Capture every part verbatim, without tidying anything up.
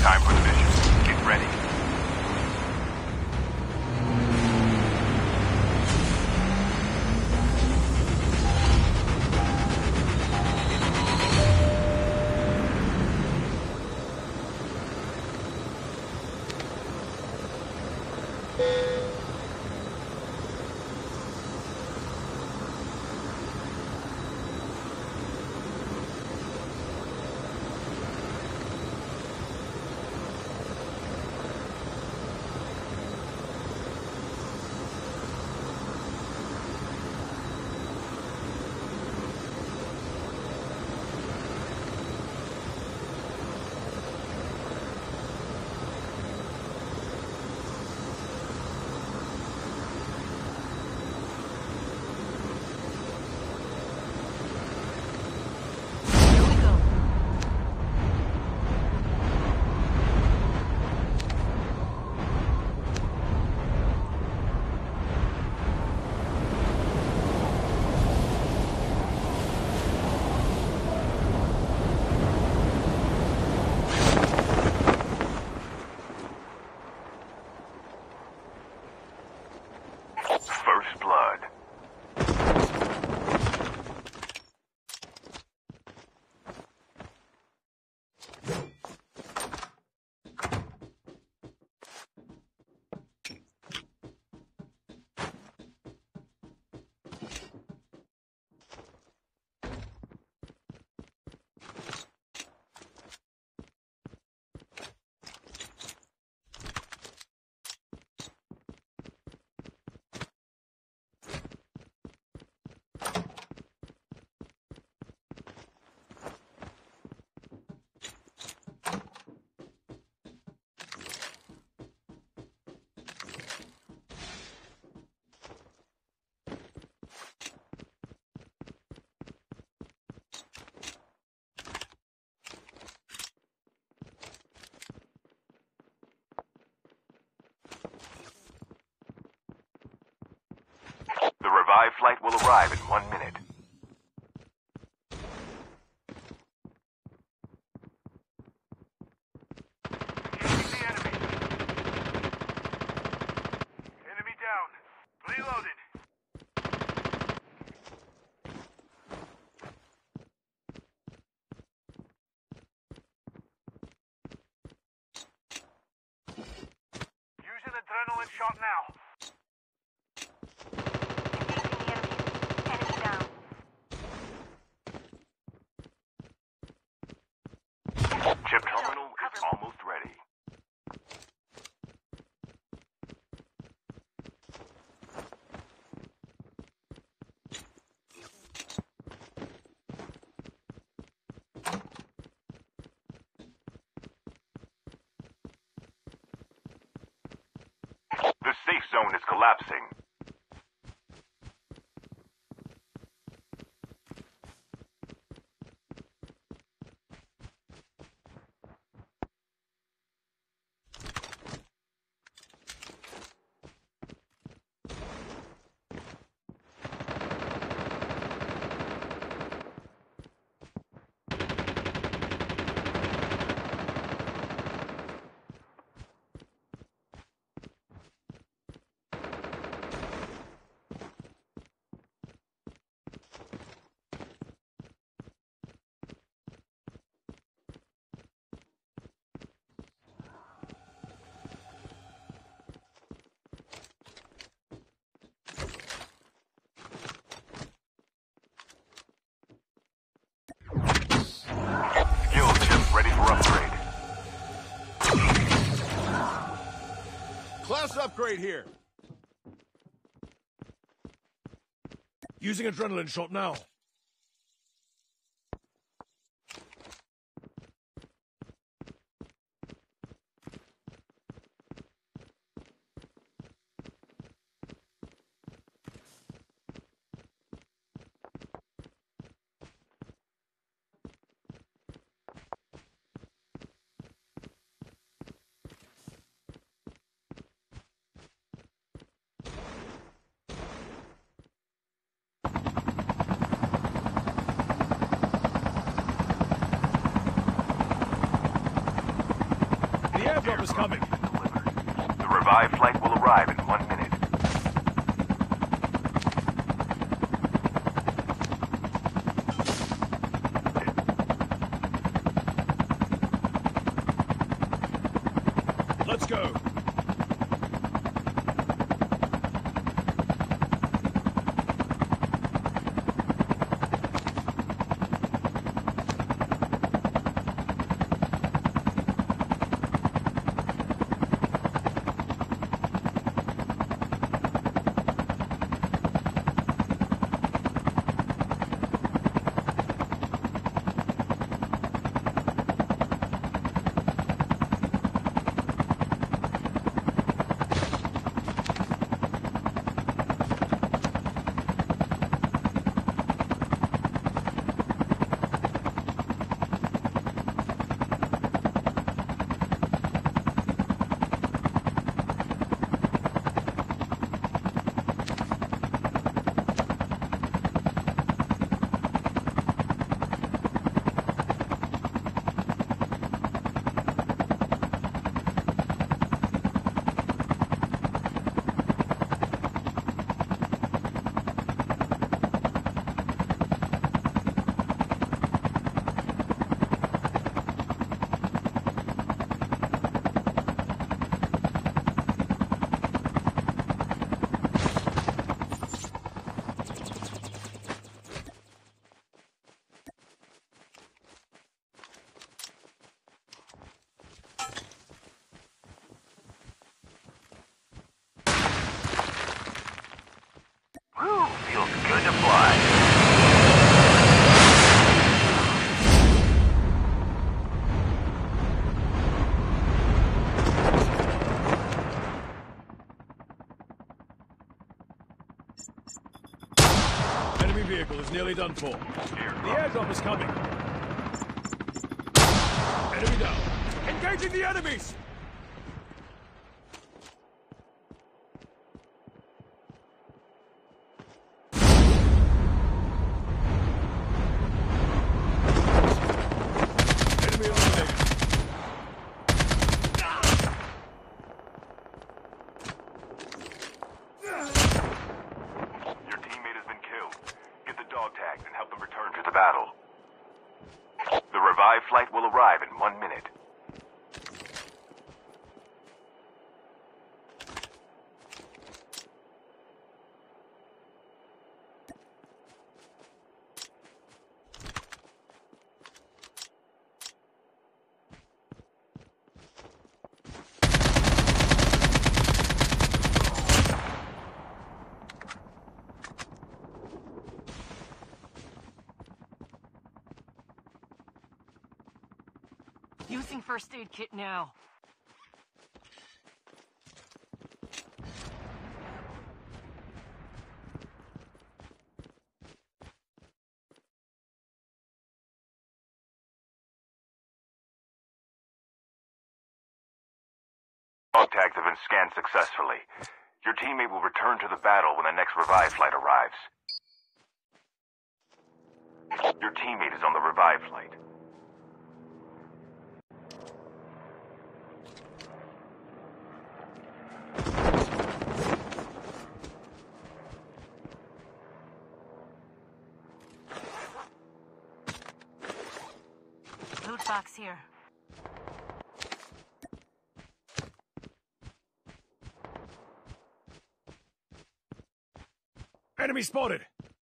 Time for the mission. Get ready. The revived flight will arrive in one minute. Engaging the enemy. Enemy down. Reloaded. Using adrenaline shot now. Chip terminal is almost ready. The safe zone is collapsing. Skill chip ready for upgrade. Class upgrade here. Using adrenaline shot now. airdrop is coming. The revived flight will arrive in one minute. Let's go. Whew, feels good to fly. Enemy vehicle is nearly done for. The airdrop is coming. Enemy down. Engaging the enemies! Enemy eliminated. Your teammate has been killed. Get the dog tags and help them return to the battle. The revived flight will arrive in one minute. Using first aid kit now. Dog tags have been scanned successfully. Your teammate will return to the battle when the next revive flight arrives. Your teammate is on the revive flight. Loot box here. Enemy spotted.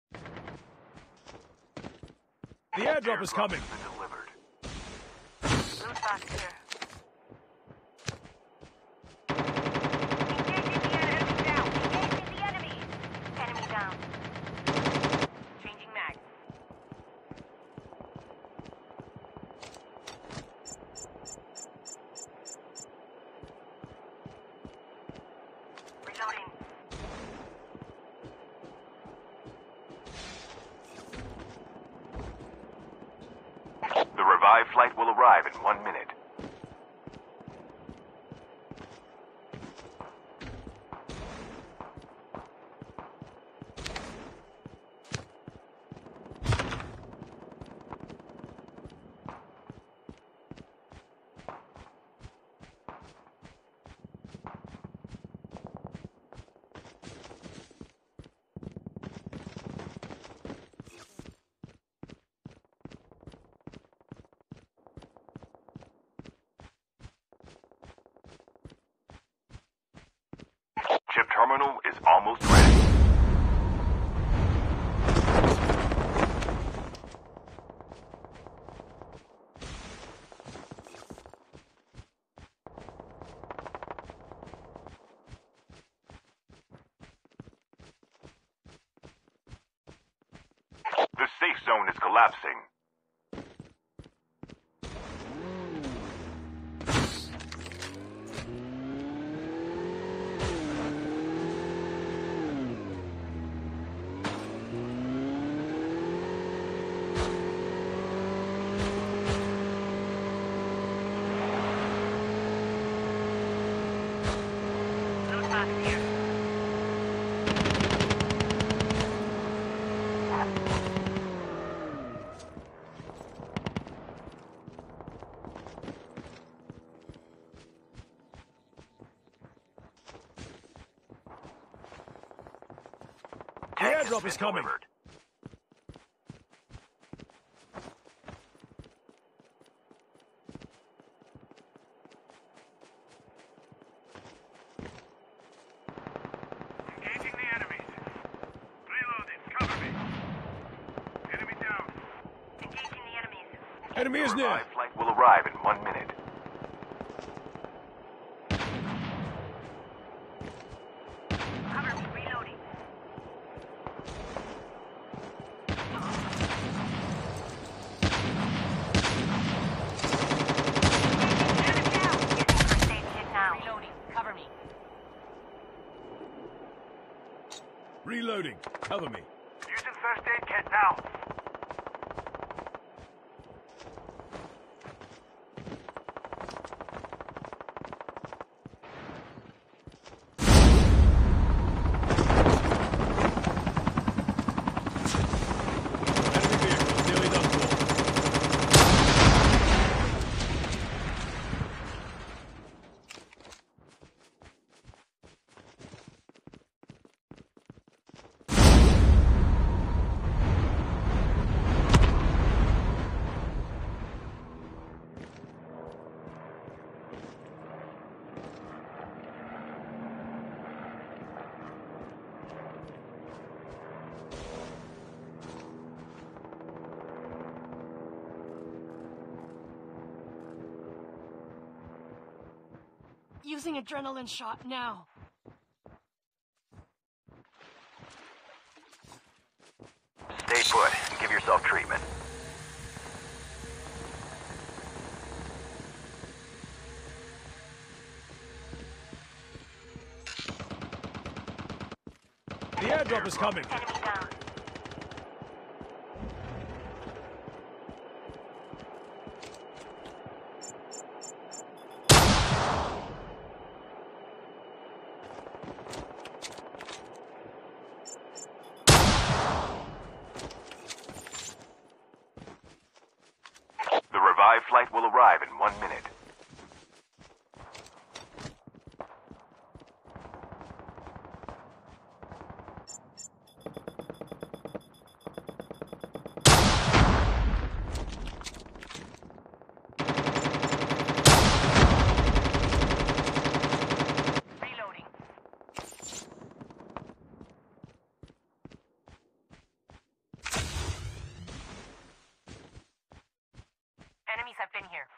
The airdrop is coming. Been delivered. Loot box here. Engaging the enemy down. Engaging the enemies. Enemy down. Changing mag. Reloading. The revive flight will arrive in one minute. almost ready. The safe zone is collapsing. Loot box here. The airdrop is coming. Delivered. Engaging the enemies. Reloading. Cover me. Enemy down. Engaging the enemies. Enemy is near. Revive flight will arrive in one minute. Cover me. Reloading. Enemy down. Using first aid kit now. Reloading. Cover me. Reloading. Cover me. Using first aid kit now. Enemy vehicle is nearly done for. Using adrenaline shot now. Stay put and give yourself treatment. The airdrop is coming. Enemy down. The revived flight will arrive in one minute. Reloading. Enemies have been here.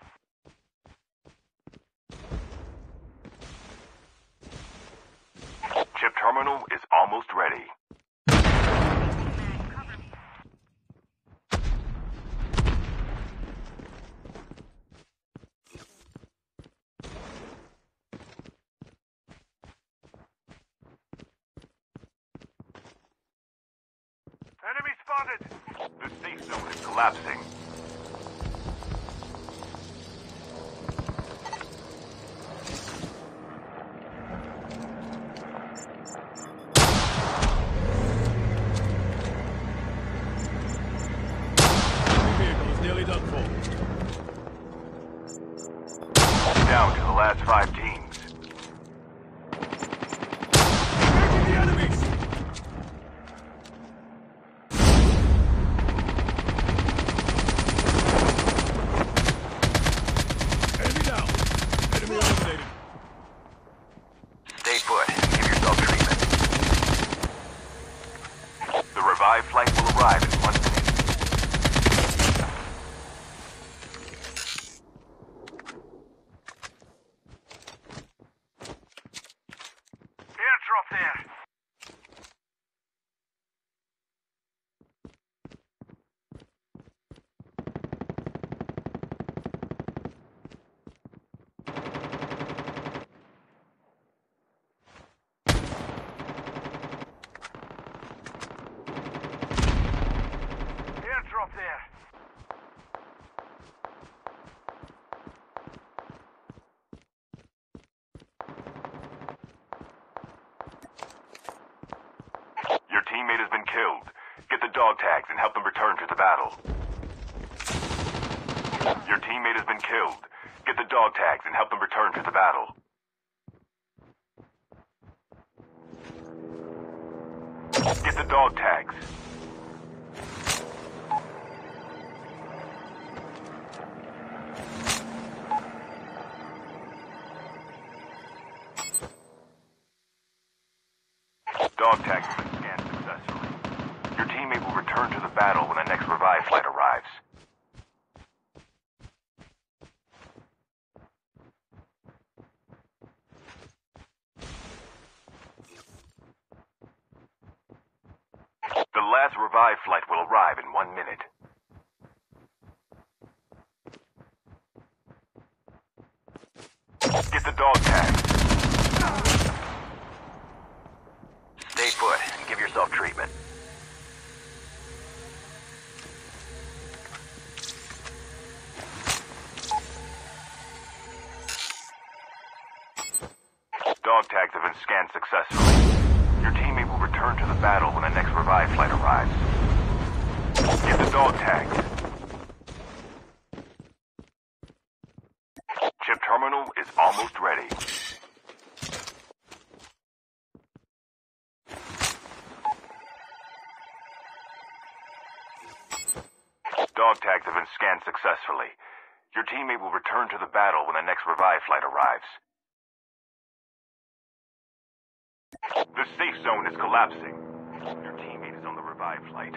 Chip terminal is almost ready. Cover me. Enemy spotted. The safe zone is collapsing. Enemy vehicle is nearly done for. Down to the last five teams. Engaging the enemies. Enemy down. Enemy eliminated. Stay put and give yourself treatment. dog tags and help them return to the battle. Your teammate has been killed. Get the dog tags and help them return to the battle. Get the dog tags. Dog tags have been scanned successfully. Your teammate will return to the battle when the next revive flight arrives. The last revive flight will arrive in one minute. Get the dog tags. Stay put and give yourself treatment. Dog tags have been scanned successfully. Your teammate will return to the battle when the next revive flight arrives. Get the dog tags. Chip terminal is almost ready. Dog tags have been scanned successfully. Your teammate will return to the battle when the next revive flight arrives. The safe zone is collapsing. Your teammate is on the revive flight.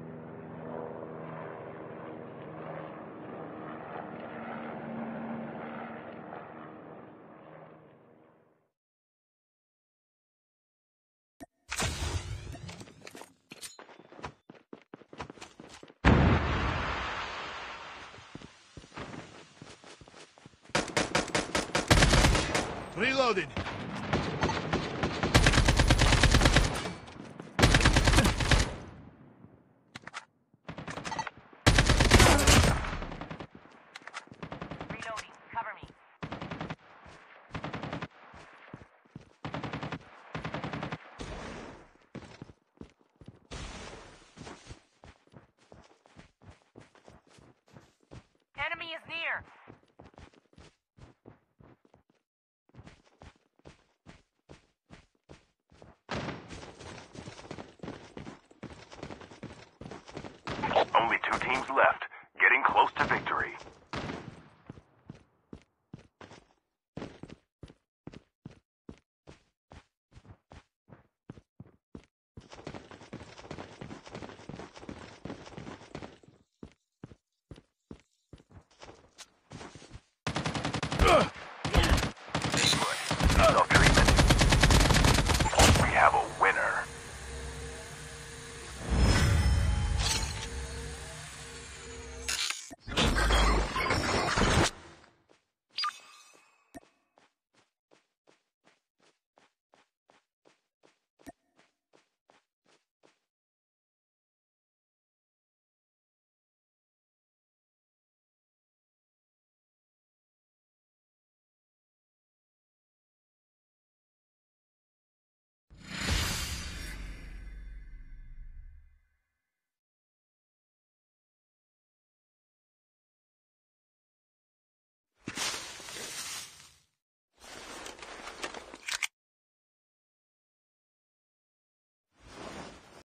Reloaded. Reloading. Cover me. Enemy is near. Only two teams left, getting close to victory.